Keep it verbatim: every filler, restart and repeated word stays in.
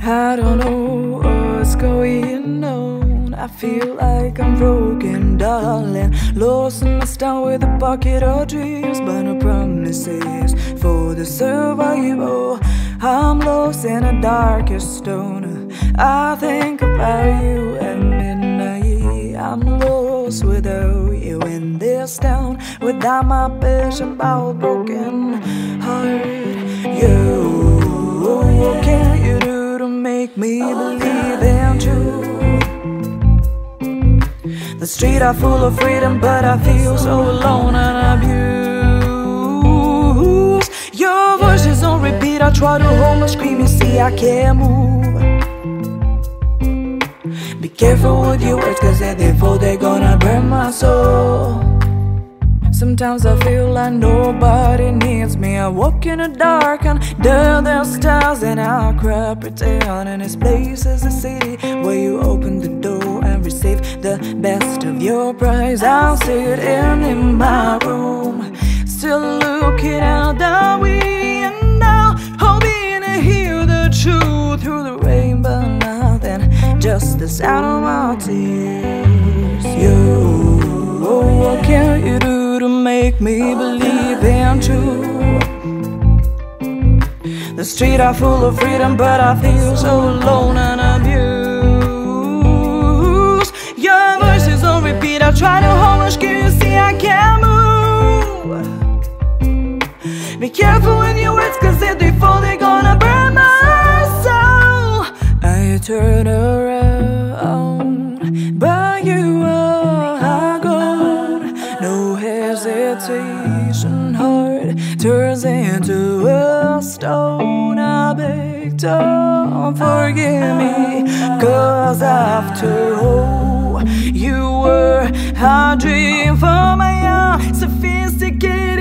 I don't know what's going on. I feel like I'm broken, darling. Lost in the town with a bucket of dreams, but no promises for the survival. I'm lost in a darkest stone. I think about you at midnight. I'm lost without you in this town, without my passion, about broken heart. You, what can you do to make me believe in truth? The streets are full of freedom, but I feel so alone and abused. Your voice is on repeat, I try to hold my scream, you see I can't move. Be careful with your words, cause if they fall, they're gonna burn my soul. Sometimes I feel like nobody needs me. I walk in the dark and there there's stars, and I cry pretend. And this place is a city where you open the door and receive the best of your prize. I'll sit in, in my room, still looking out the window, hoping to hear the truth through the rain, but nothing, just the sound of my tears. You, oh, what can you do to make me believe in truth? The streets are full of freedom, but I feel so alone and abused. Your voice is on repeat, I try to hold my skin, you see I can't move. Be careful with your words, cause if they fall, they're gonna burn my soul. I turn around, but you are gone. No hesitation, heart turns into a stone. I beg, don't forgive me, cause after all, you were a dream for my young, sophisticated